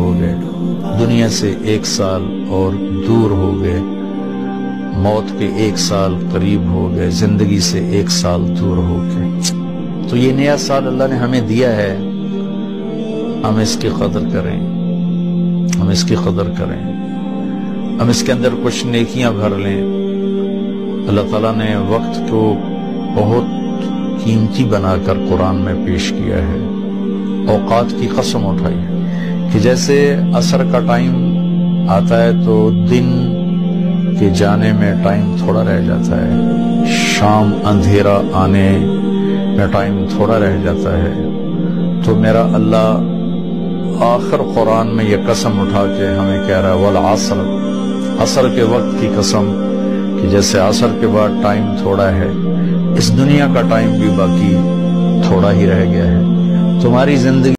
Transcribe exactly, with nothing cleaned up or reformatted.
हो गए, दुनिया से एक साल और दूर हो गए, मौत के एक साल करीब हो गए, जिंदगी से एक साल दूर हो गए। तो ये नया साल अल्लाह ने हमें दिया है, हम इसकी कदर करें, हम इसकी कदर करें, हम इसके अंदर कुछ नेकियां भर लें। अल्लाह ताला ने वक्त को बहुत कीमती बनाकर कुरान में पेश किया है। औकात की कसम उठाई है कि जैसे असर का टाइम आता है तो दिन के जाने में टाइम थोड़ा रह जाता है, शाम अंधेरा आने में टाइम थोड़ा रह जाता है। तो मेरा अल्लाह आखिर कुरान में यह कसम उठा के हमें कह रहा है, वल असर, असर के वक्त की कसम, कि जैसे असर के बाद टाइम थोड़ा है, इस दुनिया का टाइम भी बाकी थोड़ा ही रह गया है। तुम्हारी जिंदगी